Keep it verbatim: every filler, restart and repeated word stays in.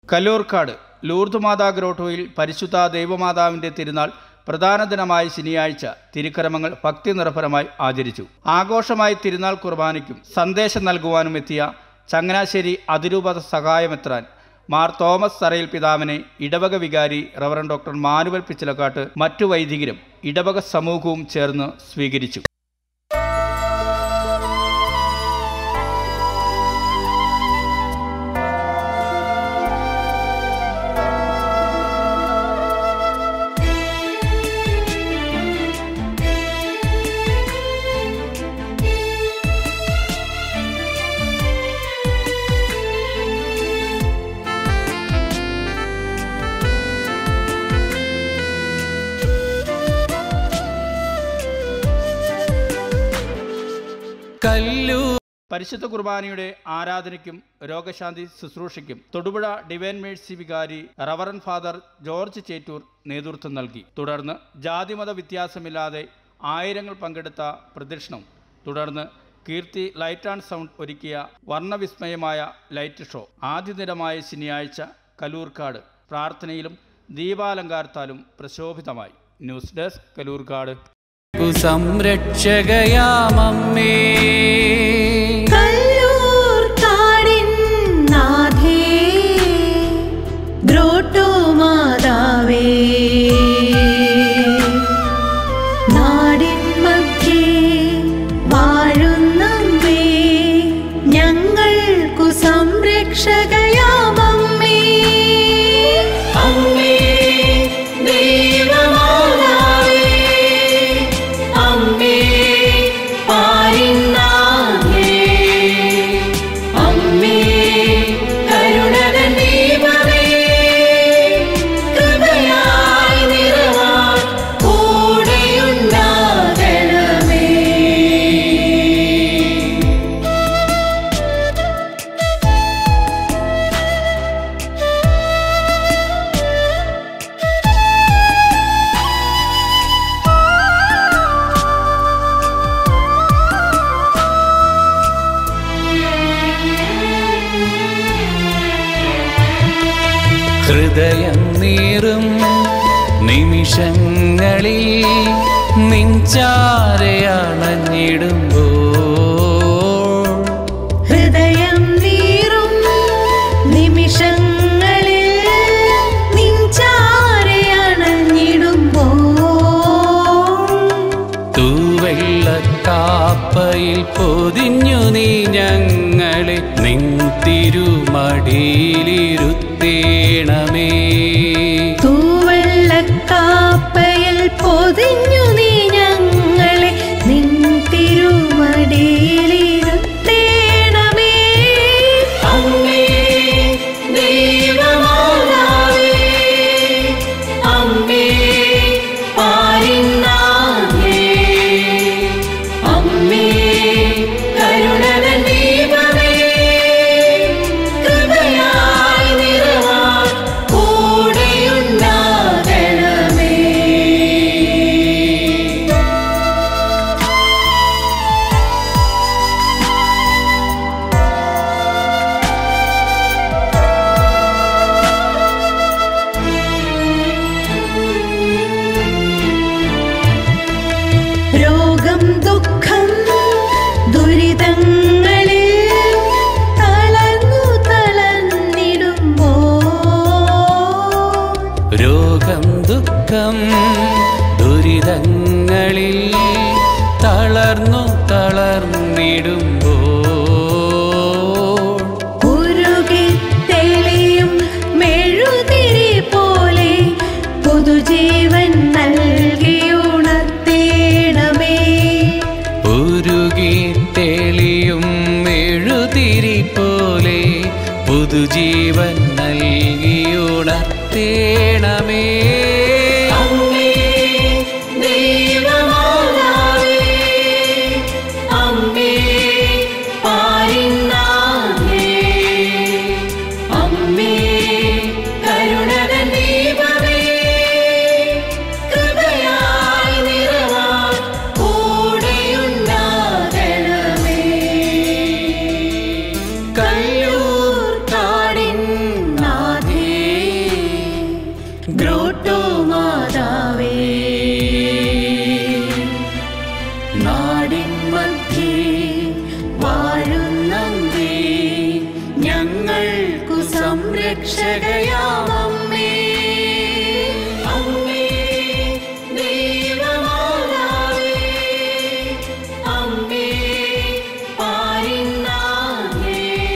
Kallurkad Lourdes മാതാ ഗ്രോട്ടോയിൽ പരിശുദ്ധ ദൈവമാതാവിൻ്റെ തിരുനാൾ പ്രധാന ദിനമായ ശനിയാഴ്ച തിരുക്കർമ്മങ്ങൾ ഭക്തി നിർഭരമായി ആചരിച്ചു. ആഘോഷമായി തിരുനാൾ കുർബാനയ്ക്കും സന്ദേശം നൽകുവാനും എത്തിയ ചങ്ങനാശ്ശേരി അതിരൂപത സഹായമെത്രാൻ മാർ തോമസ് തറയിൽ പിതാവിനെ ഇടവക വികാരി റവറൻ ഡോക്ടർ മാനുവൽ പിച്ചിലക്കാട്ട് മറ്റു വൈദികരും ഇടവക സമൂഹവും ചേർന്ന് സ്വീകരിച്ചു. പരിശുദ്ധ കുർബാനയുടെ ആരാധനയ്ക്കും രോഗശാന്തി ശുശ്രൂഷയ്ക്കും തൊടുപുഴ ഡിവൈൻ മേഴ്സി വികാരി റവറൻ ഫാദർ ജോർജ് ചേറ്റൂർ നേതൃത്വം നൽകി. തുടർന്ന് ജാതിമത വ്യത്യാസമില്ലാതെ ആയിരങ്ങൾ പങ്കെടുത്ത പ്രദക്ഷിണം, തുടർന്ന് കീർത്തി ലൈറ്റ് ആൻഡ് സൗണ്ട് ഒരുക്കിയ വർണ്ണവിസ്മയമായ ലൈറ്റ് ഷോ ആദ്യ ദിനമായ ശനിയാഴ്ച കല്ലൂർക്കാട് പ്രാർത്ഥനയിലും ദീപാലങ്കാരത്താലും പ്രശോഭിതമായി. News desk Kalloorkad. സംരക്ഷകയാമമ്മേ കല്ലൂർക്കാടിൻ നാഥേ ഗ്രോട്ടോ മാതാവേ, നാടിൻ മധ്യേ വാഴുന്നമ്മേ, ഞങ്ങൾക്കു സംരക്ഷകയാമമ്മേ. അമ്മേ ഹൃദയം നീറും നിമിഷങ്ങളിൽ നിൻചാരയണഞ്ഞിടുമ്പോൾ, ഹൃദയം നീറും നിമിഷങ്ങളിൽ നിൻചാരയണഞ്ഞിടുമ്പോൾ, തൂവെള്ളക്കാപ്പയിൽ പൊതിഞ്ഞു നീ ഞങ്ങളെ നിൻ തിരുമടിയിലിരുത്തേണമേ. തൂവെള്ളക്കാപ്പയിൽ പൊതിഞ്ഞു നീ ഞങ്ങളെ നിൻ തിരുമടിയിലിരുത്തേണമേ. അമ്മേ ദൈവമാതാവേ, അമ്മേ പാരിന്നാഥേ, അമ്മേ കരുണതൻ ദീപമേ, കൃപയായി നിറവാൻ കൂടെയുണ്ടാകണമേ. രോഗം ദുഃഖം ദുരിതങ്ങളിൽ തളർന്നു തളർന്നിടുമ്പോൾ, രോഗം ദുഃഖം ദുരിതങ്ങളിൽ തളർന്നു തളർന്നിടുമ്പോൾ, ഉരുകി തെളിയും മെഴുതിരി പോലെ പുതുജീവൻ നൽകിയുണർത്തേണമേ. ഉരുകി തെളിയും മെഴുതിരി പോലെ പുതുജീവൻ നൽകിയുണർത്തേണമേ. അമ്മേ ദൈവമാതാവേ, അമ്മേ പാരിന്നാഥേ, അമ്മേ കരുണതൻ ദീപമേ, കൃപയായി നിറവാൻ കൂടെയുണ്ടാകണമേ. കല്ലൂർക്കാടിൻ നാഥേ ഗ്രോട്ടോ മാതാവേ, നാടിൻ മധ്യേ വാഴുന്നമ്മേ, ഞങ്ങൾക്കു സംരക്ഷകയാമമ്മേ.